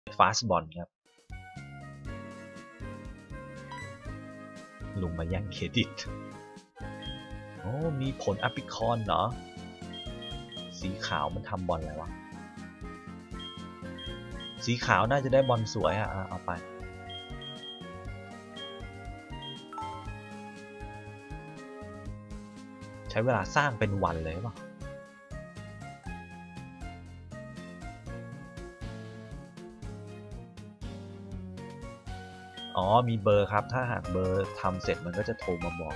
ฟาสบอลครับลุงมาแย่งเครดิตโอ้มีผลแอปริคอนเหรอสีขาวมันทำบอลอะไรวะสีขาวน่าจะได้บอลสวยอ่ะเอาไปใช้เวลาสร้างเป็นวันเลยป่ะอ๋อมีเบอร์ครับถ้าหากเบอร์ทำเสร็จมันก็จะโทรมาบอก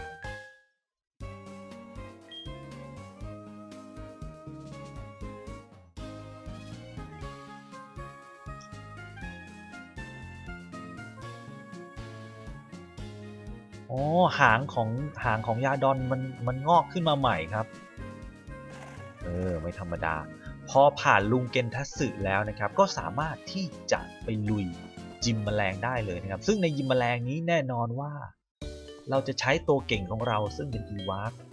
อ๋อหางของยาดอนมันงอกขึ้นมาใหม่ครับไม่ธรรมดาพอผ่านลุงเกนทัสึแล้วนะครับก็สามารถที่จะไปลุยยิมแมลงได้เลยนะครับซึ่งในยิมแมลงนี้แน่นอนว่าเราจะใช้ตัวเก่งของเราซึ่งเป็นอีวาร์ค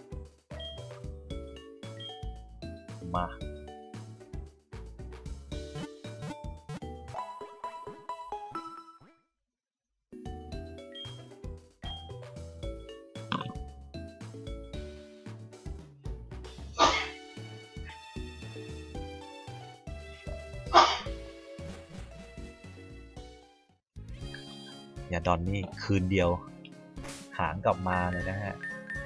มายาดอนนี่คืนเดียวหางกลับมาเลยนะฮะ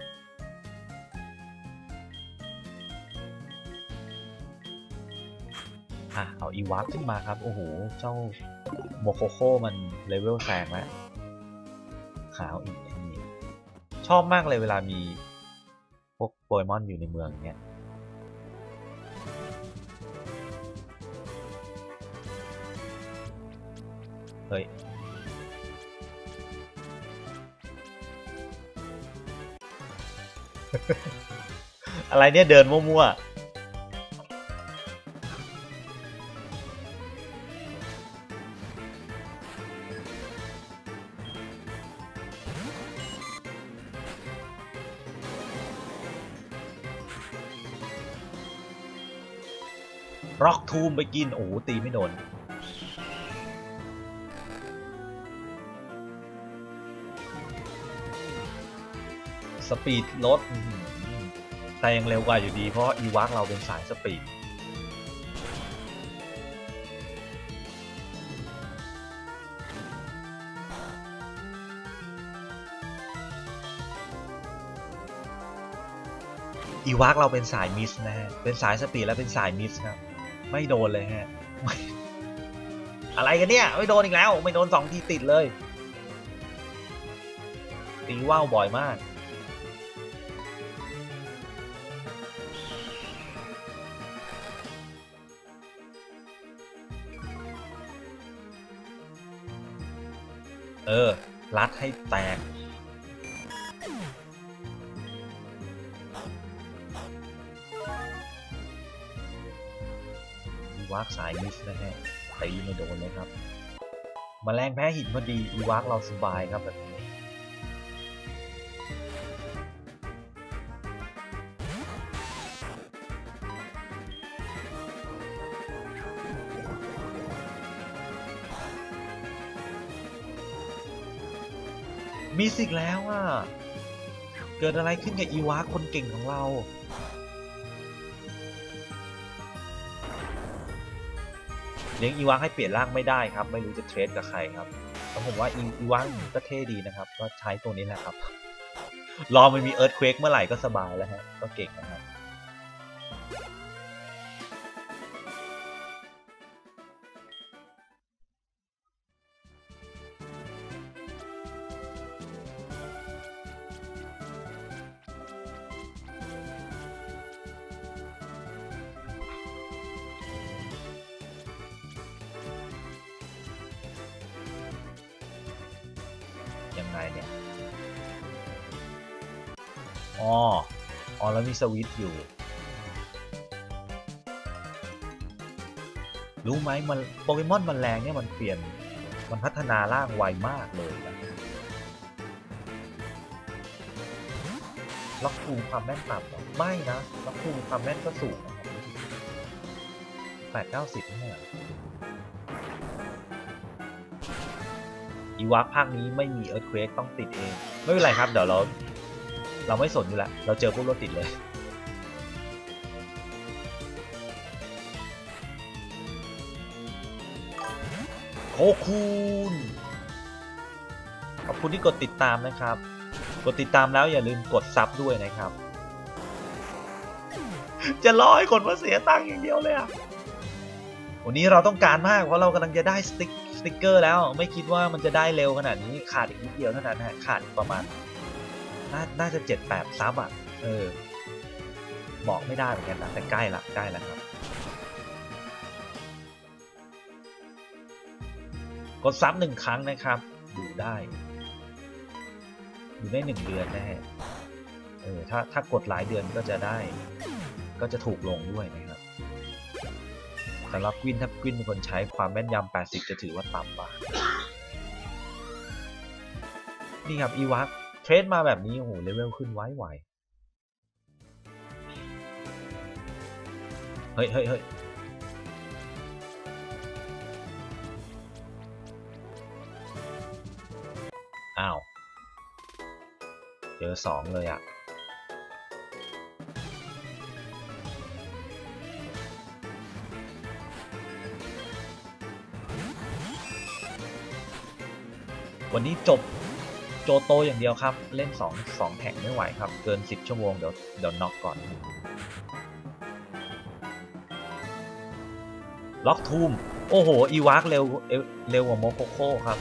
เอาอีวาร์คขึ้นมาครับโอ้โหเจ้าโมโคโค่มันเลเวลแซงแล้วขาวอีกนี่ชอบมากเลยเวลามีพวกโปเกมอนอยู่ในเมืองเนี้ยเฮ้ยอะไรเนี่ยเดินมั่วๆร็อกทูมไปกินโอ้ตีไม่โดนสปีดลดแต่ยังเร็วกว่าอยู่ดีเพราะอีวาร์คเราเป็นสายสปีดอีวาร์คเราเป็นสายมิสนะฮะเป็นสายสปีดและเป็นสายมิสครับไม่โดนเลยฮะอะไรกันเนี่ยไม่โดนอีกแล้วไม่โดน2 ทีติดเลยตีว่าวบ่อยมากรัดให้แตกอีวาร์คสายมิสนะฮะตีไม่โดนเลยครับแมลงแพ้หินพอดีอีวาร์คเราสบายครับแบบนี้มีสิกแล้วอ่ะเกิดอะไรขึ้นกับอีวาร์คคนเก่งของเราเลี้ยงอีวาร์คให้เปลี่ยนร่างไม่ได้ครับไม่รู้จะเทรดกับใครครับแต่ผมว่าอีวาร์คก็เท่ดีนะครับก็ใช้ตัวนี้แหละครับรอมันมีเอิร์ธเควกเมื่อไหร่ก็สบายแล้วฮะก็เก่งนะครับยังไงเนี่ยอ๋อแล้วมีสวิตช์อยู่รู้ไหมมันโปเกมอนมันแรงเนี่ยมันเปลี่ยนมันพัฒนาร่างไวมากเลยนะล็อกคูลความแม่นต่ำไม่นะล็อกคูลความแม่นก็สูงนะครับ8-90เนี่ยอีวากภาคนี้ไม่มีเอิร์ธเควกต้องติดเองไม่เป็นไรครับเดี๋ยวเราไม่สนอยู่แล้วเราเจอพวกรถติดเลยโคคูนขอบคุณที่กดติดตามนะครับกดติดตามแล้วอย่าลืมกดซับด้วยนะครับจะรอให้คนมาเสียตังค์อย่างเดียวเลยอ่ะวันนี้เราต้องการมากเพราะเรากำลังจะได้สติ๊กเกอร์แล้วไม่คิดว่ามันจะได้เร็วขนาดนี้ขาดอีกนิดเดียวเท่านั้นนะขาดประมาณน่าจะ7-8ซับอ่ะบอกไม่ได้เหมือนกันนะแต่ใกล้ละครับกดซับ1 ครั้งนะครับอยู่ได้1 เดือนแน่ถ้ากดหลายเดือนก็จะถูกลงด้วยนะครับสำหรับกวินถ้ากวินเป็นคนใช้ความแม่นยำ80จะถือว่าต่ำกว่านี่ครับอีวัคเทรดมาแบบนี้โอ้โหเลเวลขึ้นไวเฮ้ยอ้าวเจอ2เลยอ่ะวันนี้จบโจโตอย่างเดียวครับเล่น2แข่งไม่ไหวครับเกิน10 ชั่วโมงเดี๋ยวน็อกก่อนล็อกทูมโอ้โหอีวากเร็วกว่าโมโคโค่ครับ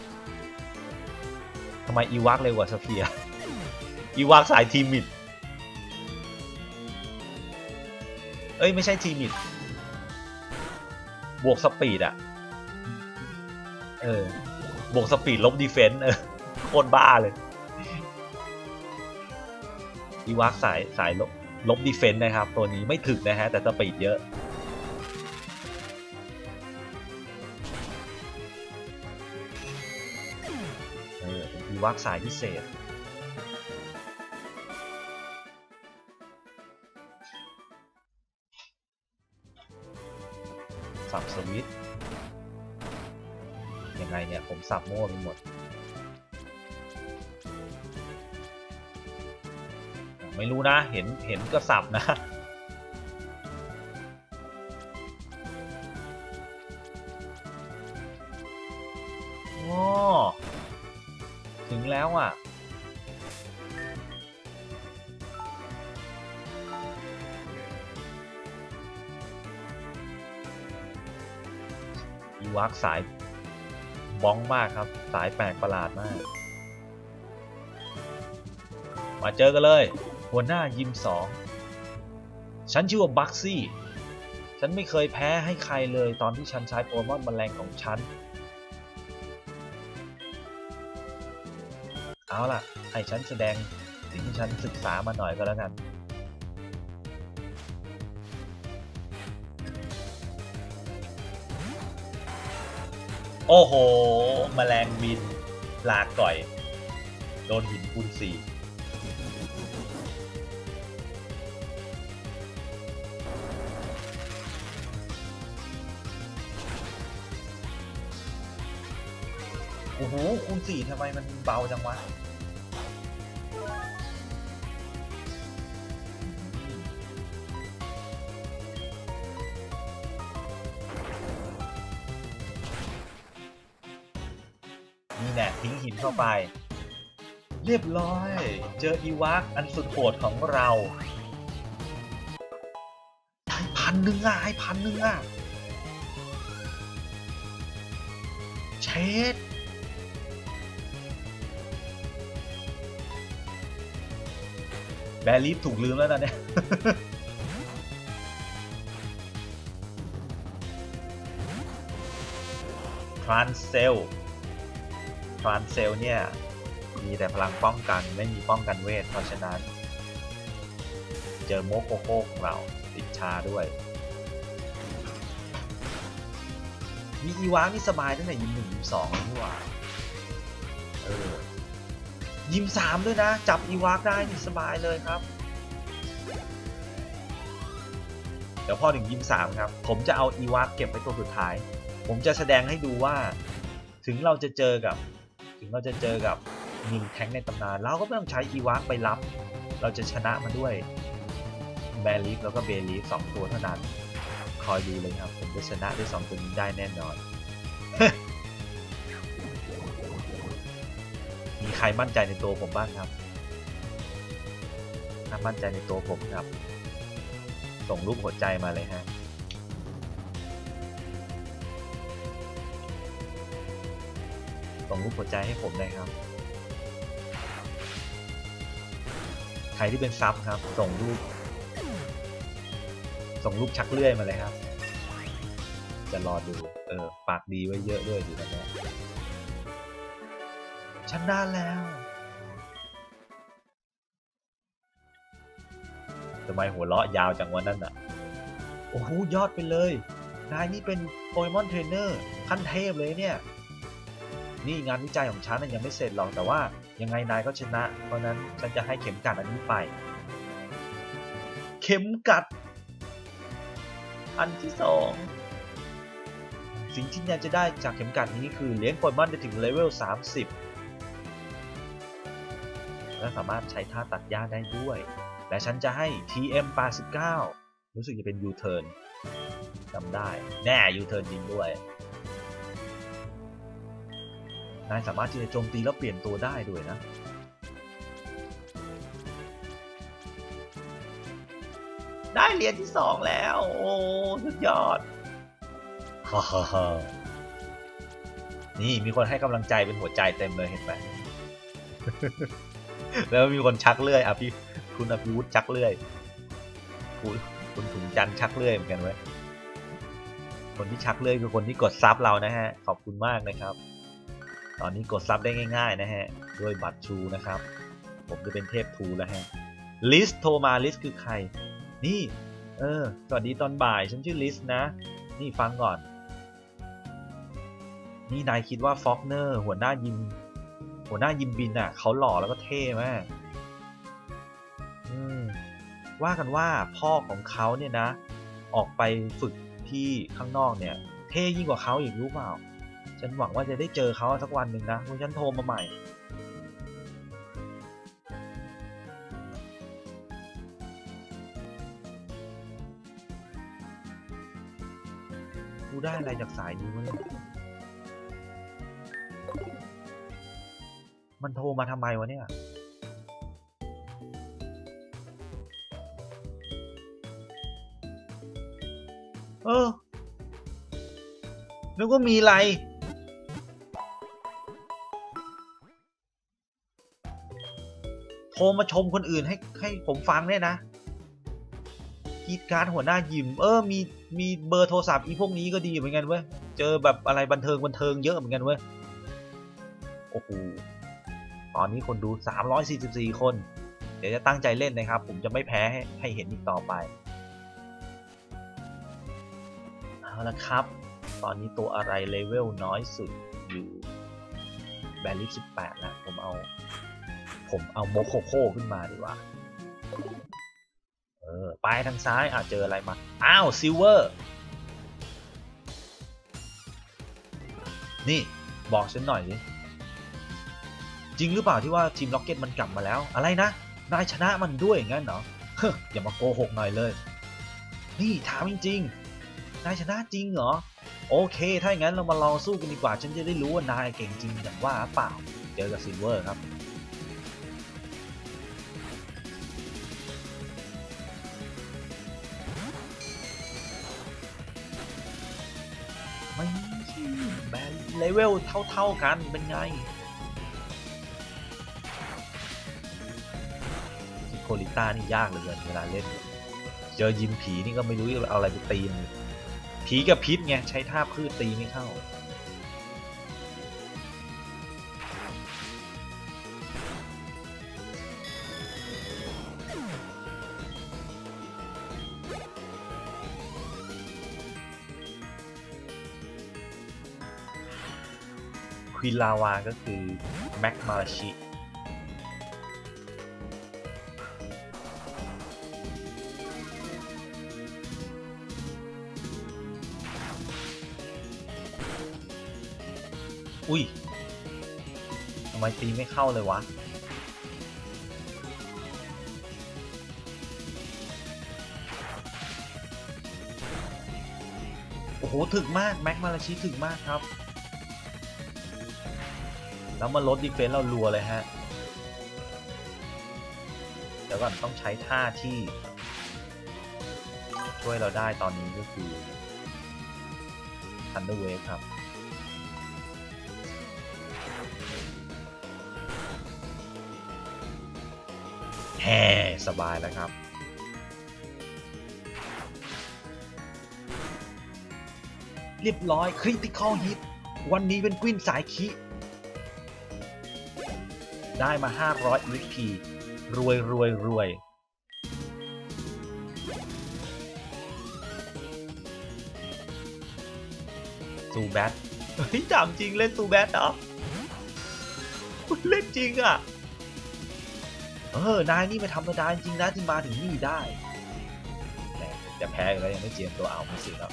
ทำไมอีวากเร็วกว่าสเฟียอีวากสายทีมิดไม่ใช่ทีมิดบวกสปีดอะบวกสปีดลบดีเฟนส์โคตรบ้าเลยอีวากสายลบดีเฟนส์นะครับตัวนี้ไม่ถึกนะฮะแต่สปีดเยอะเป็นอีวากสายพิเศษสับสวิตยังไงเนี่ยผมสับมั่วไปหมดไม่รู้นะเห็นก็สับนะอ๋อถึงแล้วอ่ะอีวักสายบ้องมากครับสายแปลกประหลาดมากมาเจอกันเลยหัวหน้ายิม2ฉันชื่อว่าบัคซี่ฉันไม่เคยแพ้ให้ใครเลยตอนที่ฉันใช้โปเกมอนแมลงของฉันเอาล่ะให้ฉันแสดงสิ่งที่ฉันศึกษามาหน่อยก็แล้วกันโอ้โหแมลงบินลาก่อยโดนหินคูณ4โอ้โหคูณ4ทำไมมันเบาจังวะนี่แน่ทิ้งหินเข้าไปเรียบร้อยเจออีวักอันสุดโหดของเราให้1,000อ่ะเช็ดแบลีฟถูกลืมแล้วนะเนี่ยทรานเซลเนี่ยมีแต่พลังป้องกันไม่มีป้องกันเวทเพราะฉะนั้นเจอโมโคโค่ของเราติดชาด้วยมีอีวานี่สบายตั้งแต่ยิม1ยิม2เลยนี่หว่ายิม3ด้วยนะจับอีวาได้นี่สบายเลยครับเดี๋ยวพอถึงยิม3ครับผมจะเอาอีวาเก็บไว้ตัวสุดท้ายผมจะแสดงให้ดูว่าถึงเราจะเจอกับถึงเราจะเจอกับนิงแท้งในตำนานเราก็ไม่ต้องใช้อีวากไปรับเราจะชนะมันด้วยแบลีฟแล้วก็เบลีฟ2ตัวเท่านั้นคอยดูเลยครับผมจะชนะด้วย2ตัวนี้ได้แน่นอน มีใครมั่นใจในตัวผมบ้างครับถ้ามั่นใจในตัวผมครับส่งรูปหัวใจมาเลยฮะส่งรูปหัวใจให้ผมเลยครับใครที่เป็นซับครับส่งรูปชักเลื่อยมาเลยครับจะรอดูปากดีไว้เยอะด้วยอยู่นะเนี่ยฉันได้แล้วทำไมหัวเราะยาวจังวันนั้นอ่ะโอ้โหยอดไปเลยนายนี่เป็นโปเกมอนเทรนเนอร์ขั้นเทพเลยเนี่ยนี่งานวิจัยของฉันยังไม่เสร็จหรอกแต่ว่ายังไงนายก็ชนะเพราะนั้นฉันจะให้เข็มกัดอันนี้ไปเข็มกัดอันที่2สิ่งที่นายจะได้จากเข็มกัดนี้คือเลี้ยงโปเกมอนได้ถึงเลเวล30และสามารถใช้ท่าตัดหญ้าได้ด้วยและฉันจะให้ TM89 รู้สึกจะเป็น U-turn จำได้แน่ U-turn จริงด้วยนายสามารถที่จะโจมตีแล้วเปลี่ยนตัวได้ด้วยนะได้เหรียญที่2แล้วโอ้สุดยอดฮ่าฮ่าฮ่านี่มีคนให้กำลังใจเป็นหัวใจเต็มเลยเห็นไหม แล้วมีคนชักเลื่อยคุณอภิวุฒิชักเลื่อยคุณถุงจันชักเลื่อยเหมือนกันเว้ยคนที่ชักเลื่อยคือคนที่กดซับเรานะฮะขอบคุณมากนะครับตอนนี้กดซับได้ง่ายๆนะฮะด้วยบัตรชูนะครับผมจะเป็นเทพทูแล้วฮะลิสโทรมาลิสคือใครนี่สวัสดีตอนบ่ายฉันชื่อลิสนะนี่ฟังก่อนนี่นายคิดว่าฟ็อกเนอร์หัวหน้ายิมบินอ่ะเขาหล่อแล้วก็เท่มากว่ากันว่าพ่อของเขาเนี่ยนะออกไปฝึกที่ข้างนอกเนี่ยเท่ยิ่งกว่าเขาอีกรู้เปล่าฉันหวังว่าจะได้เจอเขาสักวันหนึ่งนะเพราะฉันโทรมาใหม่กูได้อะไรจากสายนี้วะเนี่ยมันโทรมาทำไมวะเนี่ยนึกว่ามีอะไรโทรมาชมคนอื่นให้ผมฟังเนี่ยนะกีดการหัวหน้ายิมมีเบอร์โทรศัพท์พวกนี้ก็ดีเหมือนกันเว้ยเจอแบบอะไรบันเทิงเยอะเหมือนกันเว้ยโอ้โหตอนนี้คนดู344คนเดี๋ยวจะตั้งใจเล่นนะครับผมจะไม่แพ้ให้เห็นอีกต่อไปเอาละครับตอนนี้ตัวอะไรเลเวลน้อยสุดอยู่แบลิฟ18แล้วผมเอาโมโคโค่ขึ้นมาดีกว่าไปทางซ้ายเจออะไรมาอ้าวซิลเวอร์นี่บอกฉันหน่อยดิจริงหรือเปล่าที่ว่าทีมล็อกเก็ตมันกลับมาแล้วอะไรนะนายชนะมันด้วยงั้นเหรออย่ามาโกหกหน่อยเลยนี่ถามจริงๆนายชนะจริงเหรอโอเคถ้าอย่างนั้นเรามาลองสู้กันดีกว่าฉันจะได้รู้ว่านายเก่งจริงอย่างว่าเปล่าเจอกับซิลเวอร์ครับไม่แบนเลเวลเท่ากันเป็นไงโคลิต้านี่ยากเหลือเกินเวลาเล่นเจอยิมผีนี่ก็ไม่รู้จะเอาอะไรไปตีมันผีกับพิษไงใช้ท่าพืชตีไม่เข้าควีนลาวาก็คือแม็กมาราชิอุ้ยทำไมตีไม่เข้าเลยวะโอ้โหถึกมากแม็กมาราชิถึกมากครับแล้วมาลดดีเฟนส์เรารัวเลยฮะเดี๋ยวก่อนต้องใช้ท่าที่ช่วยเราได้ตอนนี้ก็คือ Thunder Wave ครับแฮ่สบายแล้วครับเรียบร้อย Critical Hit วันนี้เป็นกวินสายคิได้มา500 EP รวยซูแบทเฮ้ยถามจริงเล่นซูแบทเหรอเล่นจริงอ่ะนายนี่ไม่ธรรมดาจริงนะที่มาถึงนี่ได้แต่แพ้แล้วยังไม่เจียมตัวเอาไม่สิแล้ว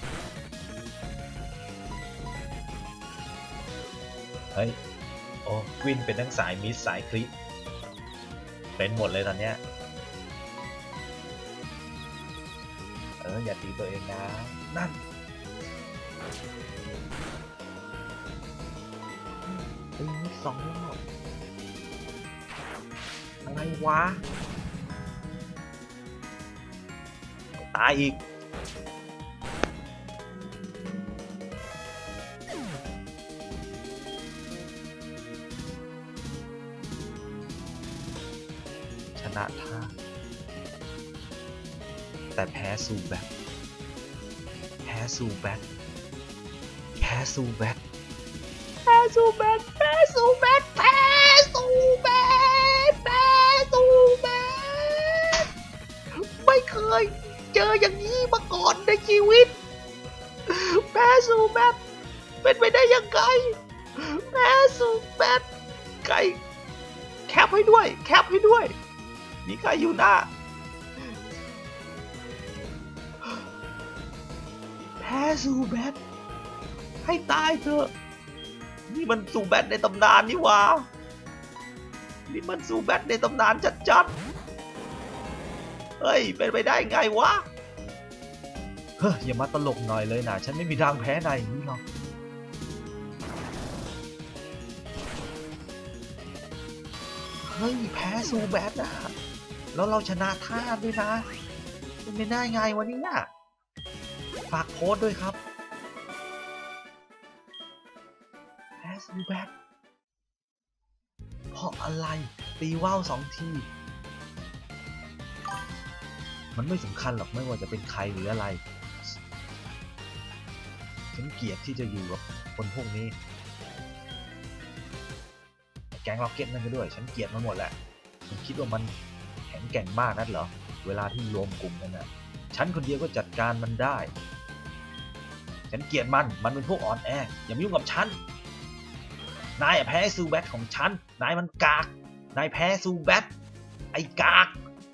เฮ้ยโอ้กวินเป็นทั้งสายมิสสายคริเป็นหมดเลยตอนเนี้ยอย่าตีตัวเองนะนั่นมิส2 รอบอะไรวะตายอีกชนะท่าแต่แพ้ซูแบทแพ้ซูแบทแพ้ซูแบทแพ้ซูแบทแพ้ซูแบทแพ้ซูแบทแพ้ซูแบทไม่เคยเจออย่างนี้มาก่อนในชีวิตแพ้ซูแบทเป็นไปได้ยังไงแพ้ซูแบทใครแคปให้ด้วยแคปให้ด้วยมีใครอยู่หน้าแพ้ซูแบทให้ตายเถอะนี่มันซูแบทในตำนานนี่หว่านี่มันซูแบทในตำนานจัดๆเฮ้ยเป็นไปได้ไงวะอย่ามาตลกหน่อยเลยนะฉันไม่มีทางแพ้นายอย่างนี้หรอกเฮ้ยแพ้ซูแบทอะแล้วเราชนะท่าด้วยนะเป็นไปได้ไงวะเนี่ยฝากโพสต์ด้วยครับแพ้ซูแบทเพราะอะไรตีว่าว2 ทีมันไม่สำคัญหรอกไม่ว่าจะเป็นใครหรืออะไรฉันเกลียดที่จะอยู่กับคนพวกนี้แก๊งล็อกเก็ตนั่นก็ด้วยฉันเกลียดมันหมดแหละฉันคิดว่ามันแข็งแกร่งมากนักเหรอเวลาที่รวมกลุ่มกันนะฉันคนเดียวก็จัดการมันได้ฉันเกลียดมันเป็นพวกอ่อนแออย่ามายุ่งกับฉันนายแพ้ซูแบทของฉันนายมันกากนายแพ้ซูแบทไอ้กาก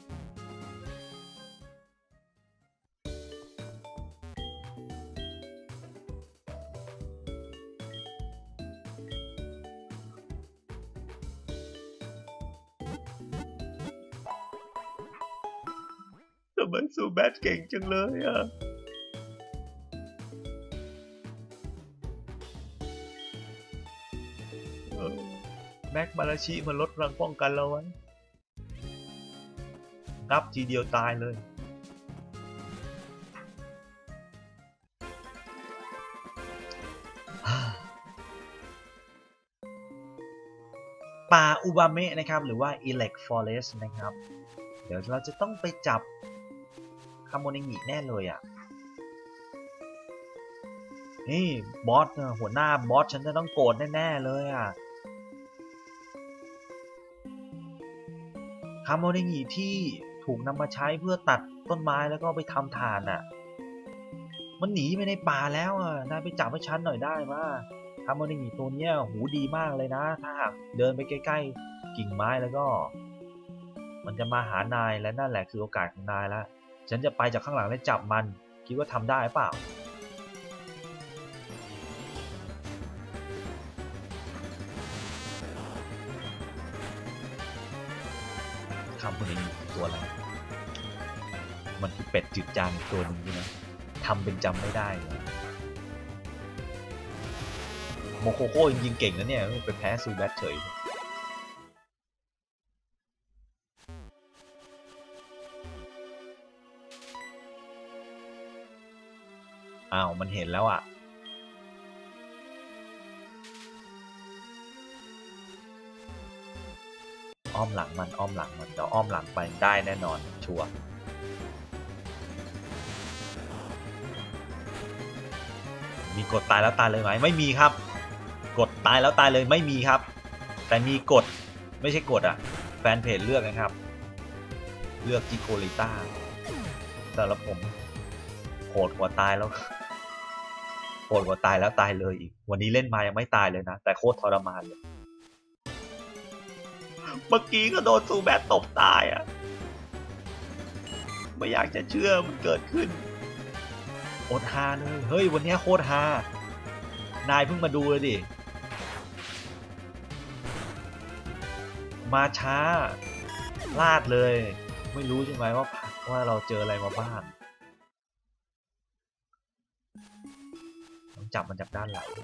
ทำไมซูแบทเก่งจังเลยอ่ะแม็กมาราชิมันลดพลังป้องกันเราไว้นับทีเดียวตายเลยป่าอุบาเมะนะครับหรือว่า Elect Forest นะครับเดี๋ยวเราจะต้องไปจับคาโมเนงิแน่เลยอ่ะนี่บอสหัวหน้าบอสฉันจะต้องโกรธแน่ๆเลยอ่ะคาโมเนงิที่ถูกนำมาใช้เพื่อตัดต้นไม้แล้วก็ไปทำถ่านอ่ะมันหนีไปในป่าแล้วอ่ะนายไปจับให้ฉันหน่อยได้มั้ยคาโมเนงิตัวเนี้ยหูดีมากเลยนะถ้าหากเดินไปใกล้ๆกิ่งไม้แล้วก็มันจะมาหานายและนั่นแหละคือโอกาสของนายแล้วฉันจะไปจากข้างหลังและจับมันคิดว่าทำได้เปล่าคำคนนี้ตัวอะไรมันคือเป็ดจืดจางตัวหนึ่งใช่ไหมทำเป็นจำไม่ได้เลยโมโคโค่จริงๆเก่งนะเนี่ยไปแพ้ซูแบทเฉยอ้าวมันเห็นแล้วอ่ะอ้อมหลังมันอ้อมหลังมันเดี๋ยวอ้อมหลังไปได้แน่นอนชัวร์มีกดตายแล้วตายเลยไหมไม่มีครับกดตายแล้วตายเลยไม่มีครับแต่มีกดไม่ใช่กดอ่ะแฟนเพจเลือกนะครับเลือกจิโกลิต้าแต่ละผมโหดกว่าตายแล้วโหดกว่าตายแล้วตายเลยอีกวันนี้เล่นมายังไม่ตายเลยนะแต่โคตรทรมานเลยเมื่อกี้ก็โดนซูแบทตบตายอ่ะไม่อยากจะเชื่อมันเกิดขึ้นโคตรฮาเลยเฮ้ยวันนี้โคตรฮานายเพิ่งมาดูเลยดิมาช้าลาดเลยไม่รู้ใช่ไหมว่าเราเจออะไรมาบ้างต้องจับมันจากด้านหลัง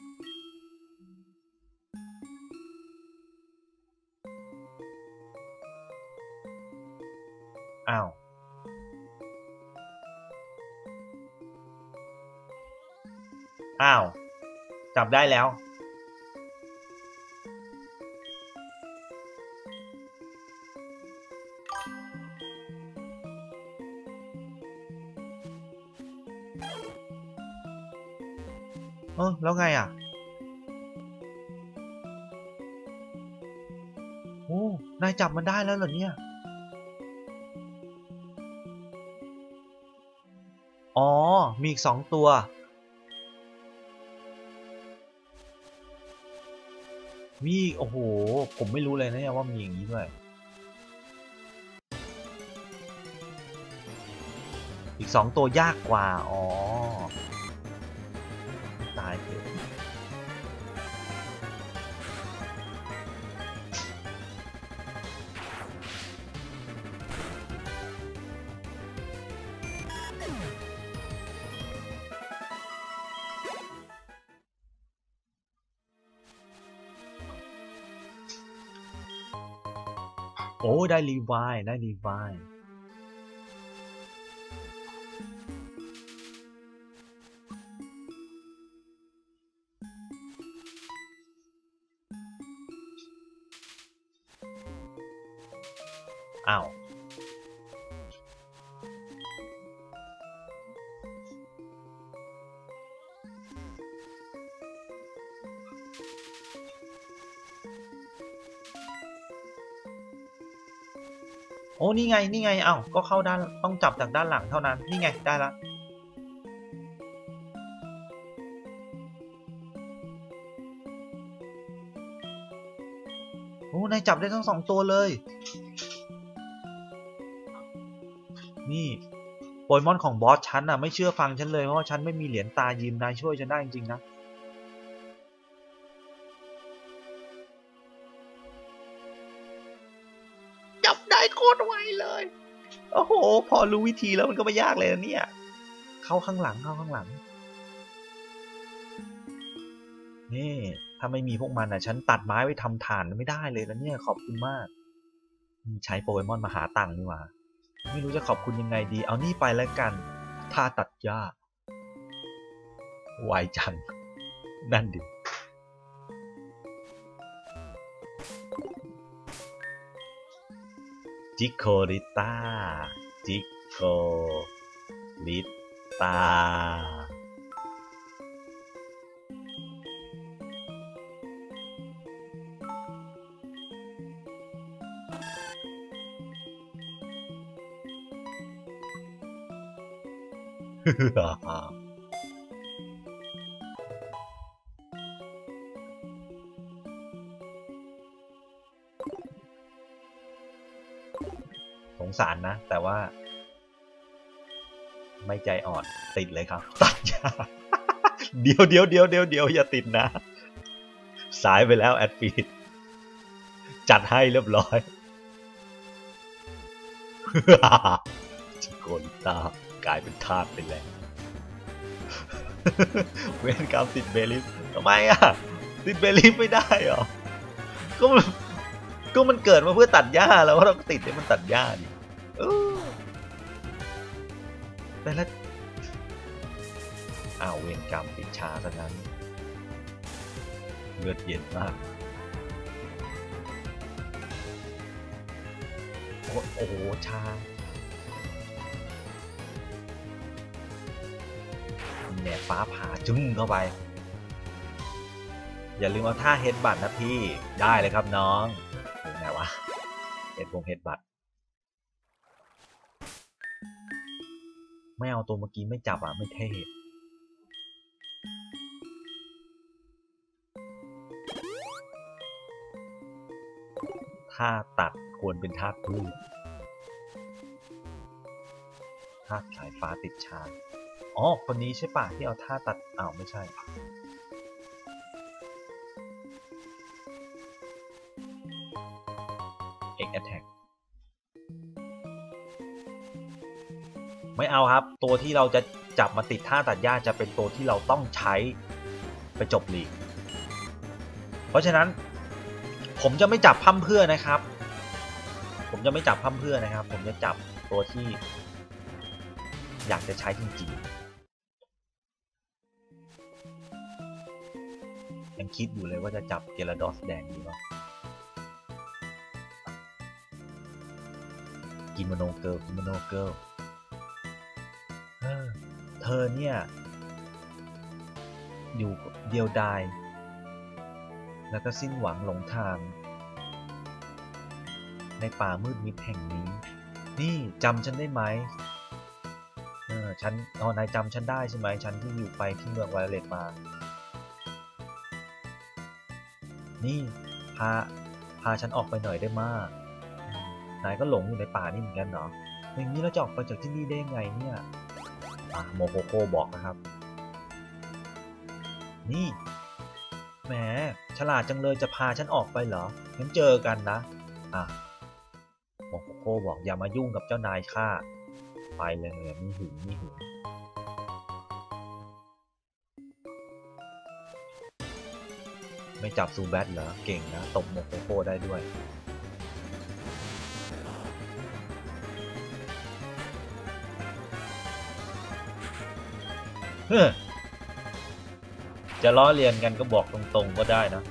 อ้าวอ้าวจับได้แล้วแล้วไงอ่ะโอ้นายจับมันได้แล้วเหรอเนี่ยอ๋อมีอีก2 ตัวมีโอ้โหผมไม่รู้เลยนะเนี่ยว่ามีอย่างนี้ด้วยอีก2 ตัวยากกว่าอ๋อตายเถอะโอ้ได้รีไวล์ได้รีไวล์อ้าวโอ้นี่ไงนี่ไงอ้าวก็เข้าด้านต้องจับจากด้านหลังเท่านั้นนี่ไงได้ละโอ้นายจับได้ทั้ง2 ตัวเลยนี่โปเกมอนของบอสฉันน่ะไม่เชื่อฟังฉันเลยเพราะว่าฉันไม่มีเหรียญตายืมนายช่วยฉันได้จริงๆนะจับได้โคตรไวเลยโอ้โหพอรู้วิธีแล้วมันก็ไม่ยากเลยนะเนี่ยเข้าข้างหลังเข้าข้างหลังนี่ถ้าไม่มีพวกมันอ่ะฉันตัดไม้ไว้ทำถ่านไม่ได้เลยนะเนี่ยขอบคุณมากใช้โปเกมอนมาหาตังค์นี่หว่าไม่รู้จะขอบคุณยังไงดีเอานี่ไปแล้วกันท่าตัดหญ้าไวจังนั่นดิจิโคริต้าจิโคริต้าสงสารนะแต่ว่าไม่ใจอ่อนติดเลยครับตัดยาเดี๋ยวอย่าติดนะสายไปแล้วแอดฟีดจัดให้เรียบร้อยจิโกลิต้ากลายเป็นทาสไปแล้ว เวรกรรมติดเบลิฟทำไมอ่ะติดเบลิฟไม่ได้เหรอก็มันเกิดมาเพื่อตัดหญ้าแล้วว่าเราก็ติดให้มันตัดหญ้าดิแต่ละเวรกรรมติดชาซะนั้นเลือดเย็นมากโอ้โหชาแหนฟ้าผ่าจึ้งเข้าไปอย่าลืมเอาท่าเฮดบัตนะพี่ได้เลยครับน้องเป็นไงวะเฮดบัตไม่เอาตัวเมื่อกี้ไม่จับไม่เท่ท่าตัดควรเป็นท่าพื้นท่าสายฟ้าติดชาคนนี้ใช่ป่ะที่เอาท่าตัดไม่ใช่Attack ไม่เอาครับตัวที่เราจะจับมาติดท่าตัดหญ้าจะเป็นตัวที่เราต้องใช้ไปจบลีกเพราะฉะนั้นผมจะไม่จับพั่มเพื่อนะครับผมจะจับตัวที่อยากจะใช้จริงๆยังคิดอยู่เลยว่าจะจับเกลาดอสแดงดีเนาะกิโมโนเกิลเธอเนี่ยอยู่เดียวดายแล้วก็สิ้นหวังหลงทางในป่ามืดมิดแห่งนี้นี่จำฉันได้ไหมนายจำฉันได้ใช่ไหมฉันที่อยู่ไปที่เมืองไวโอเลตมานี่พาฉันออกไปหน่อยได้มากนายก็หลงอยู่ในป่านี่เหมือนกันเนาะอย่างนี้เราจะออกไปจากที่นี่ได้ไงเนี่ยโมโคโคบอกนะครับนี่แหมฉลาดจังเลยจะพาฉันออกไปเหรองั้นเจอกันนะโมโคโคบอกอย่ามายุ่งกับเจ้านายข้าไปเลยมีหึงไม่จับซูแบทเหรอเก่งนะตบโมโคโคได้ด้วยจะล้อเลียนกันก็บอกตรงๆก็ได้นะ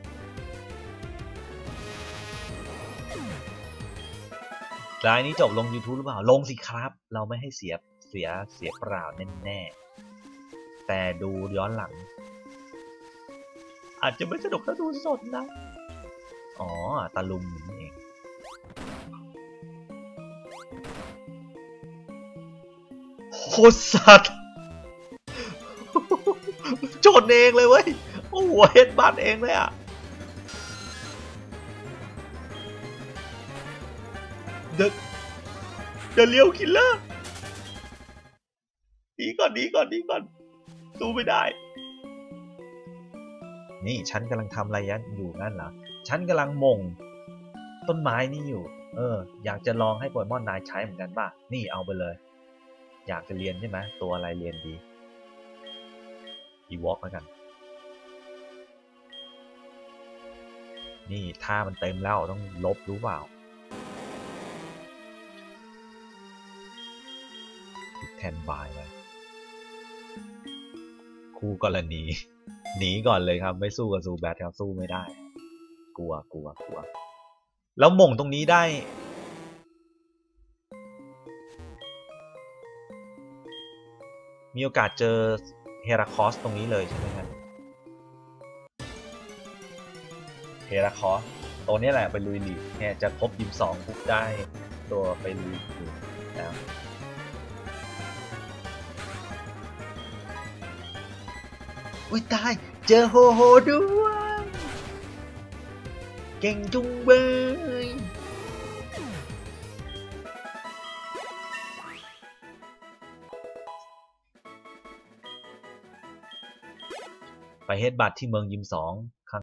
รายนี้จบลง YouTube หรือเปล่าลงสิครับเราไม่ให้เสียเปล่าแน่ๆแต่ดูย้อนหลังอาจจะไม่สนุกถ้าดูสดนะตะลุมนี่เองโคตรสัตว์โจทย์เองเลยเว้ยโอ้โหเฮ็ดบัตเองเลยเดเลียวคิลเลอร์ดีก่อนสู้ไม่ได้นี่ฉันกำลังทำอะไรอยู่นั่นเหรอฉันกำลังมงต้นไม้นี่อยู่อยากจะลองให้โปเกมอนนายใช้เหมือนกันป่ะนี่เอาไปเลยอยากจะเรียนใช่ไหมตัวอะไรเรียนดีอีวอล์กแล้วกันนี่ท่ามันเต็มแล้วต้องลบรู้เปล่าแทนบายไปคู่กรณีหนีก่อนเลยครับไม่สู้กับซูแบทครับสู้ไม่ได้กลัวแล้วหม่งตรงนี้ได้มีโอกาสเจอเฮราคอสตรงนี้เลยใช่ไหมครับเฮราคอสตัวนี้แหละไปลุยลีกเนี่ยจะครบยิม2ปุ๊บได้ตัวไปลุยลีกแล้วอุ้ยตายเจอโฮด้วยเก่งจุงเบยไปเฮดบัตที่เมืองยิม2